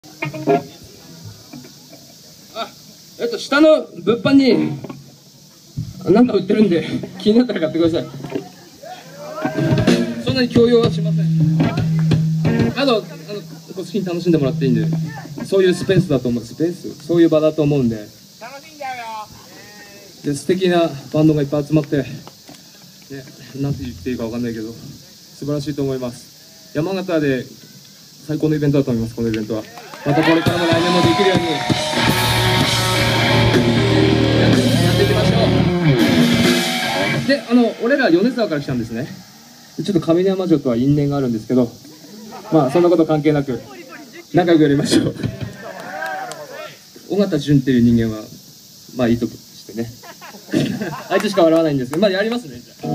下の物販に何か売ってるんで気になったら買ってください。そんなに強要はしません。あと好きに楽しんでもらっていいんで、そういうスペースだと思う、そういう場だと思うんで、素敵なバンドがいっぱい集まって、ね、なんて言っていいか分かんないけど素晴らしいと思います。山形で最高のイベントだと思います。このイベントはまたこれからも来年もできるようにやっていきましょう。で、俺ら米沢から来たんですね。ちょっと上山城とは因縁があるんですけど、まあそんなこと関係なく仲良くやりましょう。尾形潤っていう人間はまあいいとしてねあいつしか笑わないんですけど、まあやりますね。じゃあ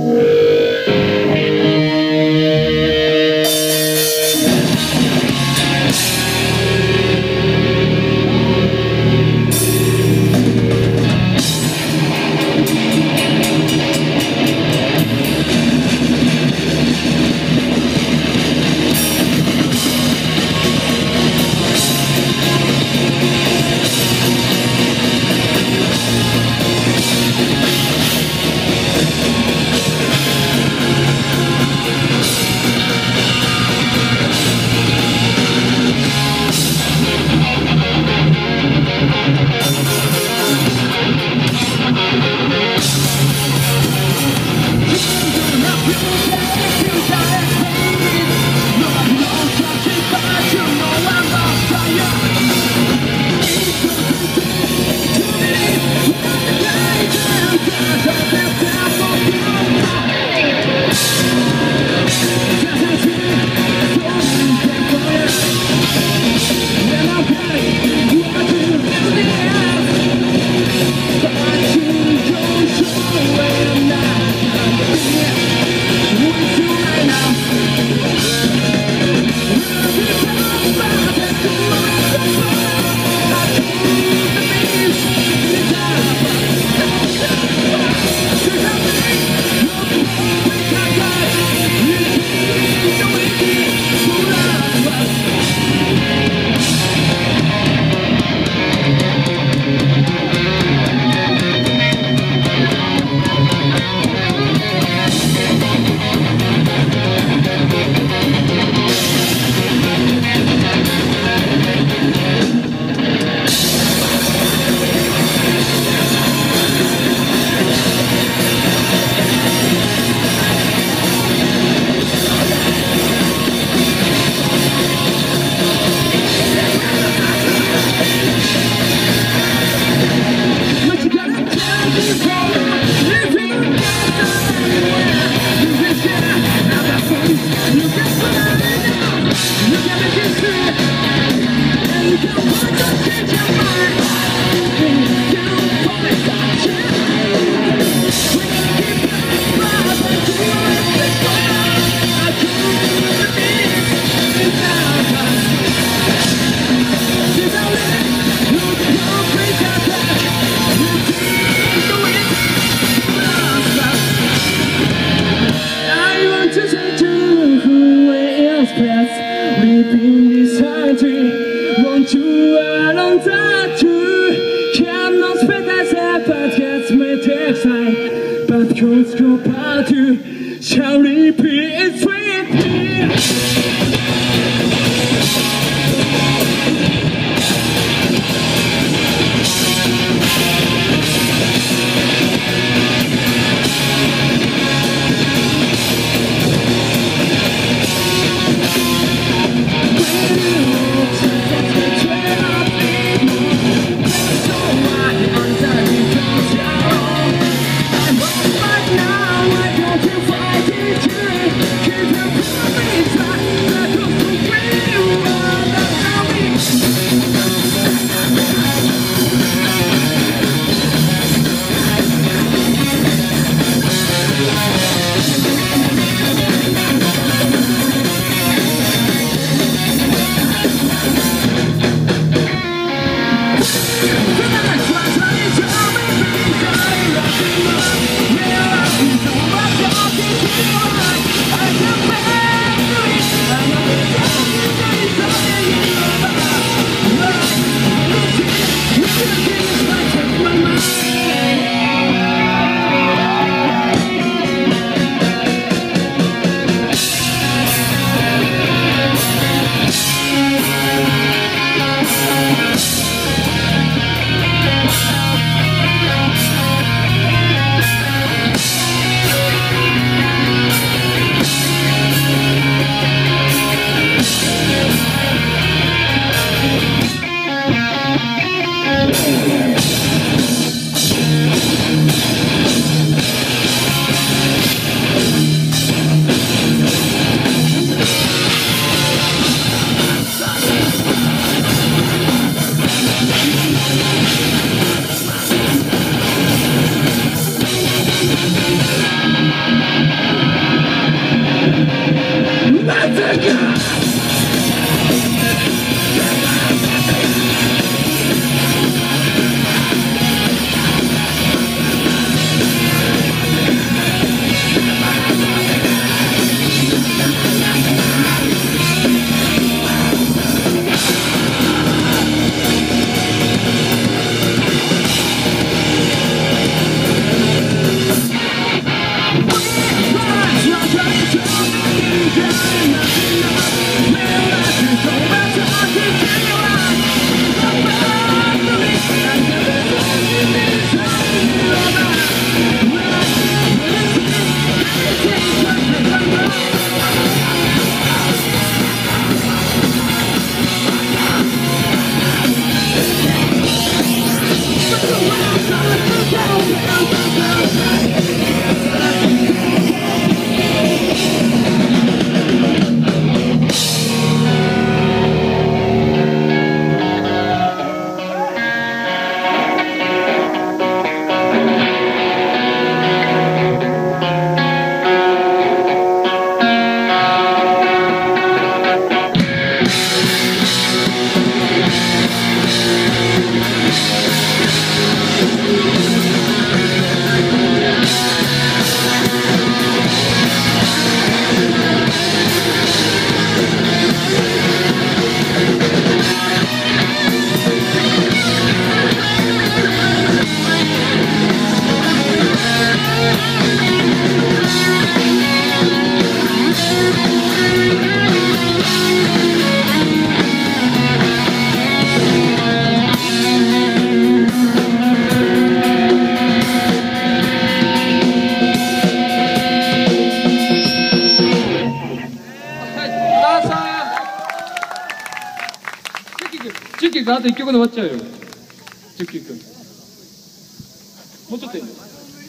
チュッキー君あと1曲で終わっちゃうよ。チュッキー君もうちょっといいよ。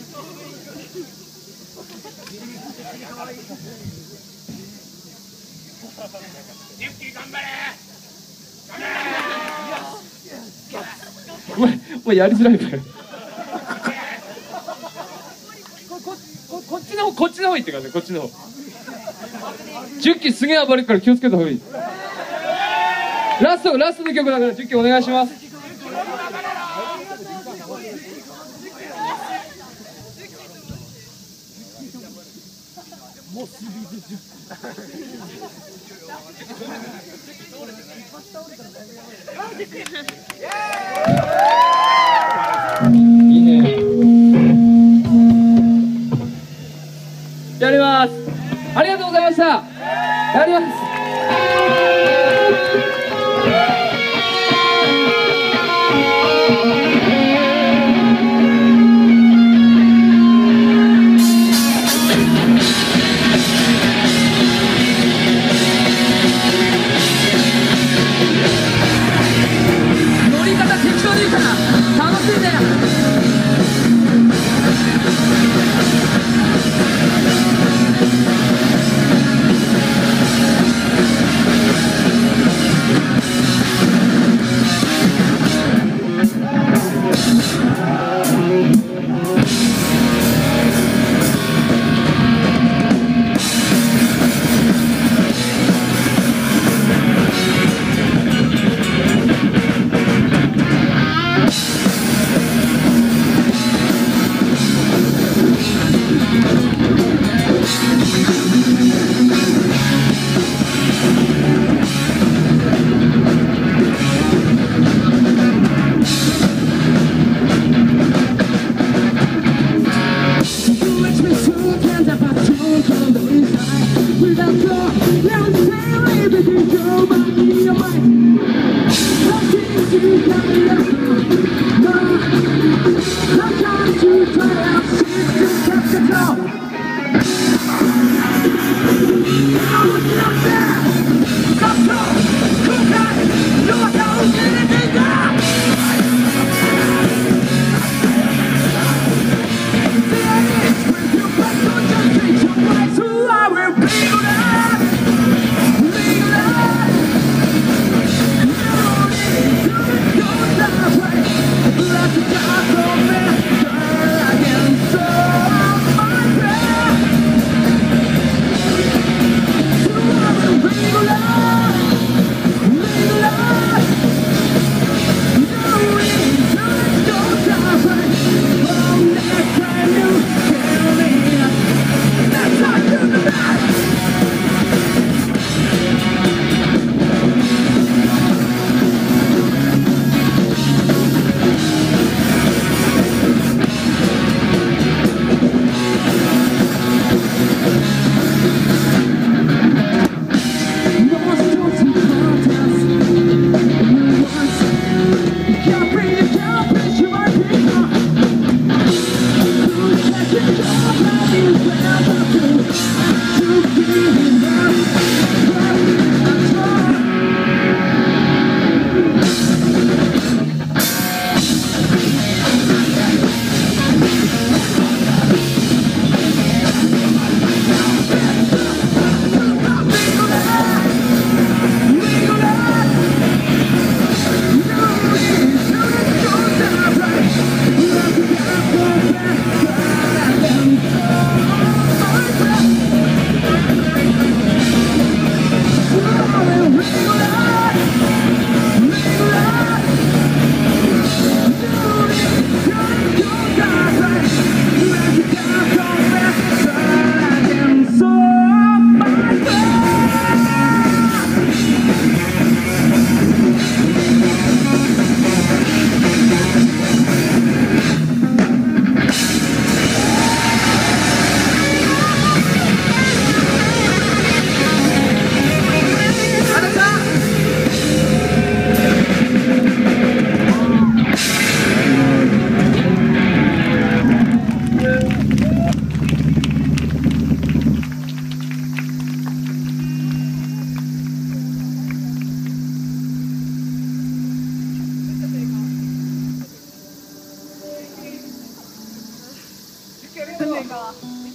お前やりづらいからこっちの方行ってください。こっちの方チュッキーすげえ暴れるから気をつけた方がいい。ラストの曲だからチュッキーお願いします。いいね。やります。ありがとうございました。やります。乗り方適当でいいから。 ねんか